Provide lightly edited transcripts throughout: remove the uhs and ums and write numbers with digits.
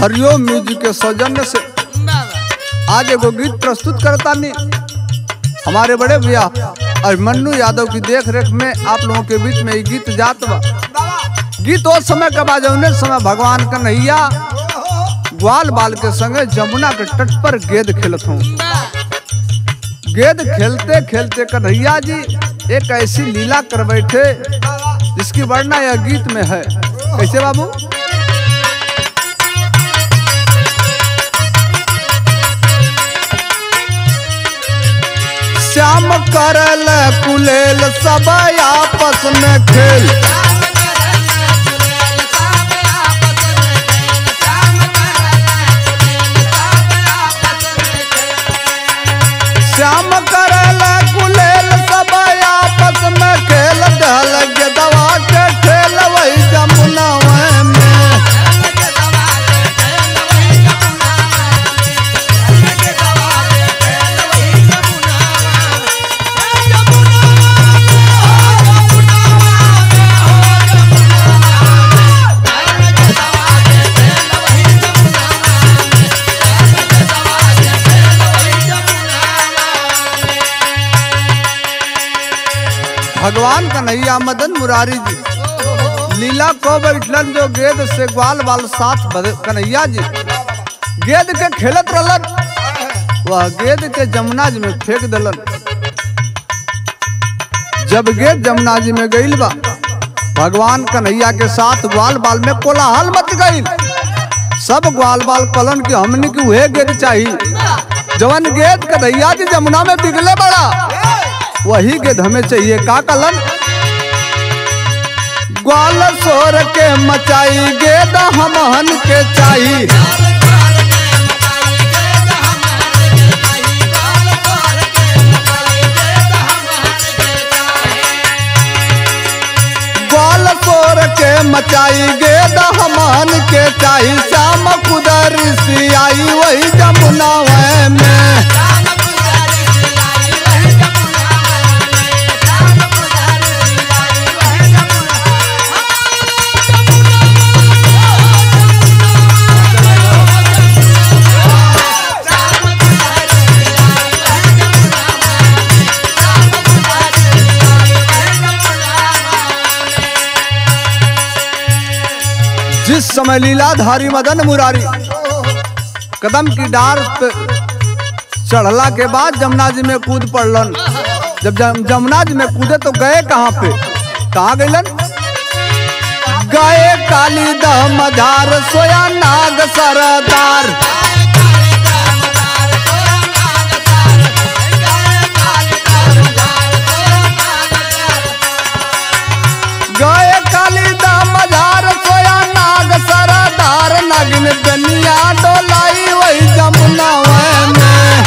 हरिओम music के सौजन्य से आज एगो गीत प्रस्तुत करता नहीं हमारे बड़े भैया अभिमन्यु यादव की देख रेख में आप लोगों के बीच में ये गीत जात बा। गीत उस समय का बाजौने समय भगवान कन्हैया ग्वाल बाल के संगे जमुना के तट पर गेंद खेलत हूँ। गेंद खेलते खेलते कन्हैया जी एक ऐसी लीला कर बैठे जिसकी वर्णना यह गीत में है। कैसे बाबू? श्याम करल कुलेल सब आपस में खेल, श्याम करल कुलेल सब आपस में खेल, दल के दवा के खेल वही जमुना में। भगवान कन्हैया मदन मुरारी जी लीला को बैठलन जो गेंद से ग्वाल बाल साथ कन्हैया जी गेंद के खेलत रहलन, वह गेंद के जमुना जी में फेंक दिलन। जब गेंद जमुना जी में गईल बा भगवान कन्हैया के साथ ग्वाल बाल में कोलाहल मच गईल। सब ग्वाल बाल कलन की हमनी की वह गेंद चाहिए जवन गेंद कन्हैया जी जमुना में बिगले बड़ा, वही गेंद हमें चाहिए। का कलन ग्वाल सोर के मचाई गेंद हमहन के चाहिए, ग्वाल सोर के मचाई गेंद हमहन के चाहिए। श्याम कुदर सी आई वही जमुना में, जिस समय लीलाधारी मदन मुरारी कदम की डार पे चढ़ला के बाद जमुना जी में कूद पड़लन। जब जमुना जी में कूदे तो गए कहाँ पे? कहाँ गईलन? गए काली दह मझार सोया नाग सरदार, गए काली दह मझार सोया नाग सरदार, नागिन दुनिया डोलाई वही जमुना में।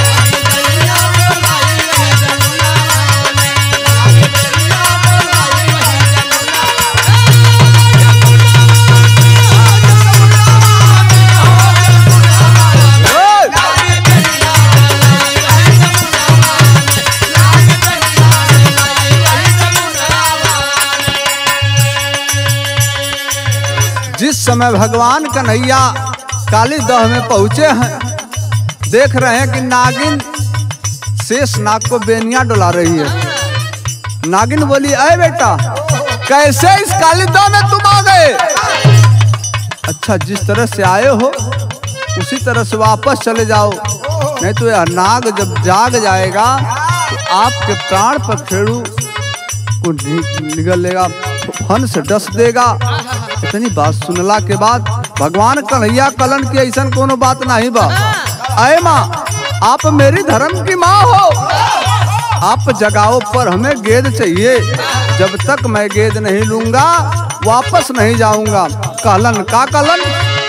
जिस समय भगवान कन्हैया काली दह में पहुंचे हैं, देख रहे हैं कि नागिन शेष नाग को बेनिया डुला रही है। नागिन बोली, अरे बेटा कैसे इस काली दह में तुम आ गए? अच्छा, जिस तरह से आए हो उसी तरह से वापस चले जाओ, नहीं तो यह नाग जब जाग जाएगा तो आपके प्राण पर खेड़ू को निगल लेगा, फन से डस देगा। इतनी बात सुनला के बाद भगवान कन्हैया कलन की ऐसा कोनो बात नहीं बा। अय माँ, आप मेरी धर्म की माँ हो, आप जगाओ पर हमें गेंद चाहिए। जब तक मैं गेंद नहीं लूंगा वापस नहीं जाऊंगा। कहलन का कलन?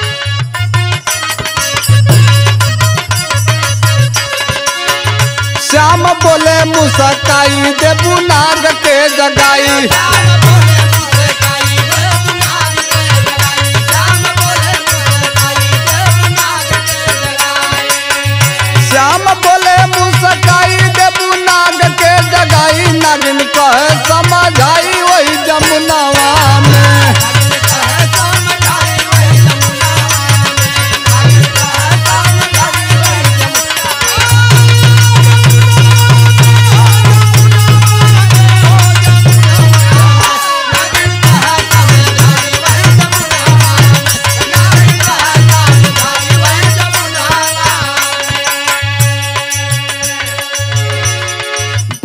श्याम बोले मुस्काई देबू नाग के जगाई, श्याम बोले मुस्काई देबू नाग के जगाई, नागिन कहे समझाई वही जमुनावा में।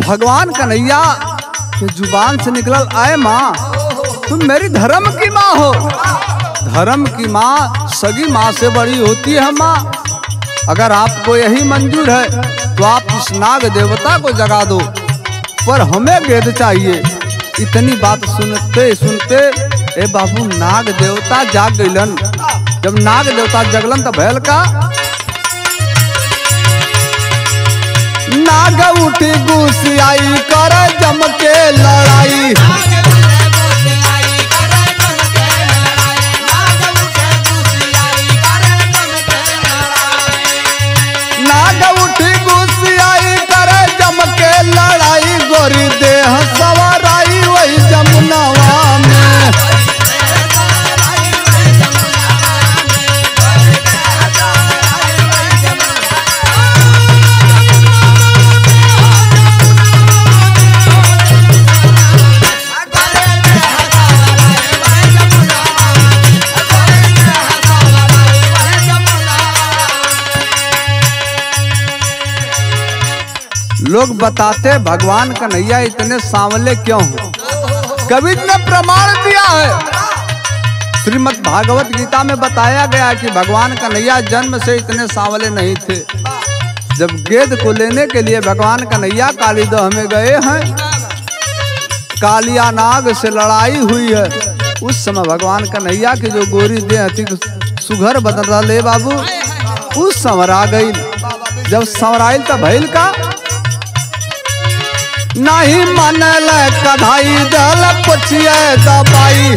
भगवान कन्हैया के जुबान से निकलल, आए माँ तुम मेरी धर्म की माँ हो। धर्म की माँ सगी माँ से बड़ी होती है माँ। अगर आपको यही मंजूर है तो आप इस नाग देवता को जगा दो, पर हमें गेद चाहिए। इतनी बात सुनते सुनते ए बाबू नाग देवता जाग गइलन। जब नाग देवता जगलन तो भैल का नाग उठी गुस्सियाई कर जम के लड़ाई। नाग उठी गुस्सियाई कर जम के लड़ाई। गोरी देह सवाराई वही जमुनावा में। लोग बताते भगवान कन्हैया इतने सांवले क्यों हैं? कबीर ने प्रमाण दिया है। श्रीमद् भागवत गीता में बताया गया कि भगवान कन्हैया जन्म से इतने सांवले नहीं थे। जब गेद को लेने के लिए भगवान कन्हैया कालीदह में गए हैं, कालिया नाग से लड़ाई हुई है, उस समय भगवान कन्हैया की जो गोरी देह थी सुघर बदल ले बाबू, उस संवरा गई। जब संवराइल तो भैल का नहीं मनल कढ़ाई दल पुछिए दबाई।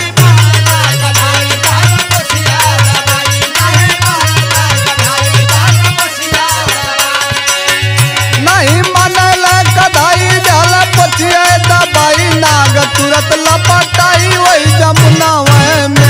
नहीं मनल कढ़ाई दल पुछिए दबाई। नाग तुरंत लपटाई वही जमुनावा में।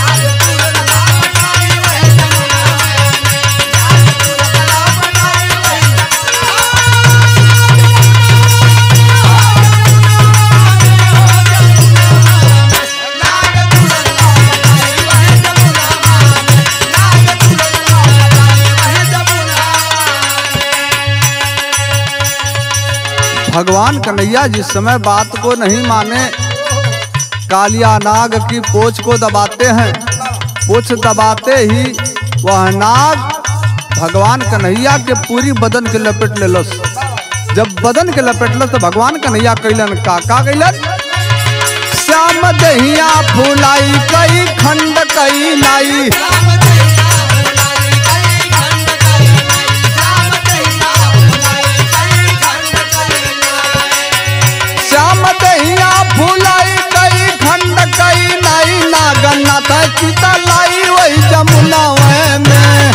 भगवान कन्हैया जिस समय बात को नहीं माने, कालिया नाग की पोछ को दबाते हैं। पोछ दबाते ही वह नाग भगवान कन्हैया के पूरी बदन के लपेट लेलस। जब बदन के लपेटलस तो भगवान कन्हैया कैलन का कैलन श्याम दहिया फुलाई कई खंड कई लाई। श्याम दहिया फुलाई कई खंड कई लाई। नागनाथ चिता लाई वही जमुनावा में।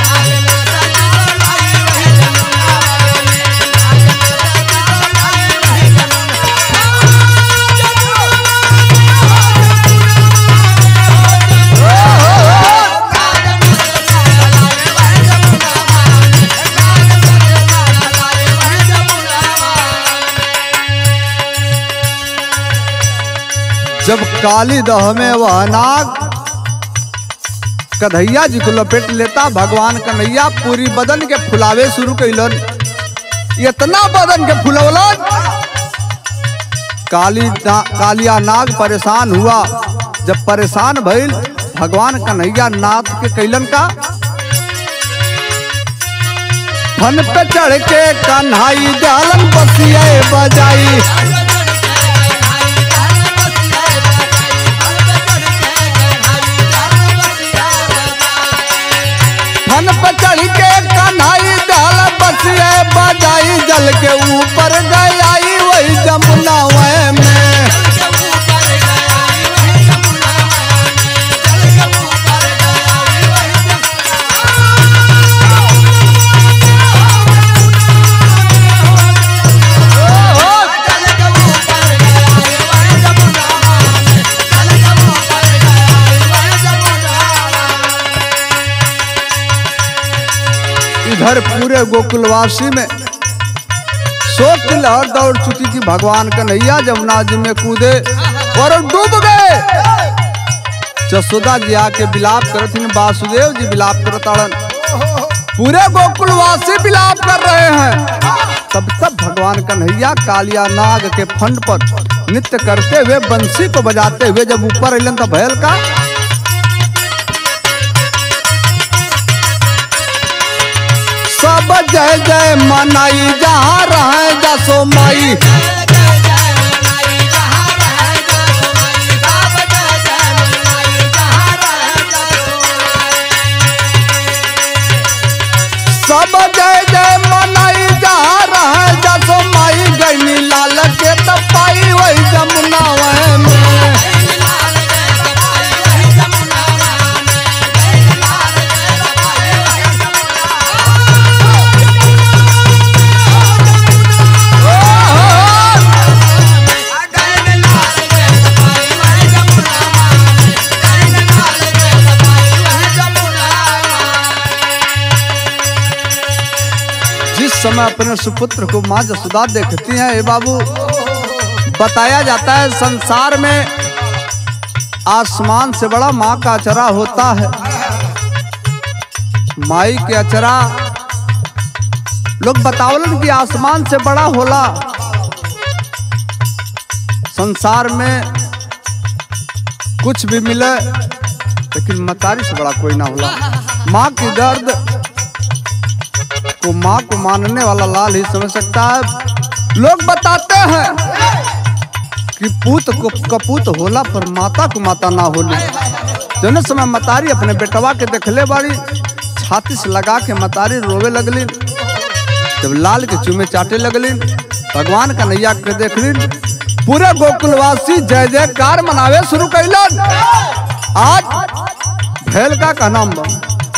जब काली दह में वह नाग कन्हैया जी को लपेट लेता, भगवान कन्हैया पूरी बदन के फुलावे शुरू कैलन। इतना बदन के फुलवलन कालिया नाग परेशान हुआ। जब परेशान भइल भगवान कन्हैया नाथ के कैलन का फन पे चढ़ के कन्हई जालन बसिए बजाई। फन पे चढ़ के कन्हई डाल बसिए बजाई। जल के ऊपर गई वही जमुनावा में। इधर पूरे गोकुलवासी में शोक की लहर दौड़ चुकी थी। भगवान कन्हैया जमुना जी में कूदे और डूब गए। जसोदा जी आके विलाप करत हैं, वासुदेव जी विलाप करताड़न, पूरे गोकुलवासी विलाप कर रहे हैं। तब भगवान भगवान कन्हैया कालिया नाग के फंड पर नृत्य करते हुए बंसी को बजाते हुए जब ऊपर अलन तो भैल का सब जय जय मनाई जहाँ रहे जसो माई। सब जय जय मनाई जहाँ रहे जसो माई गैनी लाल के तपाई वही जमुना वह में। समय अपने सुपुत्र को मां जसोदा देखती हैं। ए बाबू बताया जाता है संसार में आसमान से बड़ा मां का अचरा होता है। माई के अचरा लोग बतावलन कि आसमान से बड़ा होला। संसार में कुछ भी मिले लेकिन मतारी से बड़ा कोई ना होला। मां की दर्द को मां को मानने वाला लाल ही समझ सकता है। लोग बताते हैं कि पूत को कपूत होला पर माता को माता ना होली। दोनों समय मतारी अपने बेटवा के देखले बाड़ी छाती से लगा के मतारी रोवे लगली। जब लाल के चूमे चाटे लगली भगवान कन्हैया के देखली पूरे गोकुलवासी जय जयकार मनावे शुरू कैलन। आज भैल का नाम बा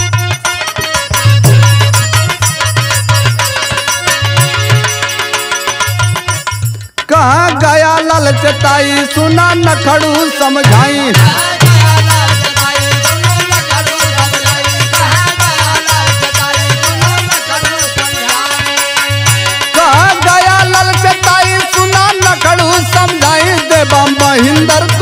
कहाँ गया ललचताई सुना नखड़ू समझाई। कहाँ गया ललचताई सुना नखड़ू समझाई देवा महेंद्र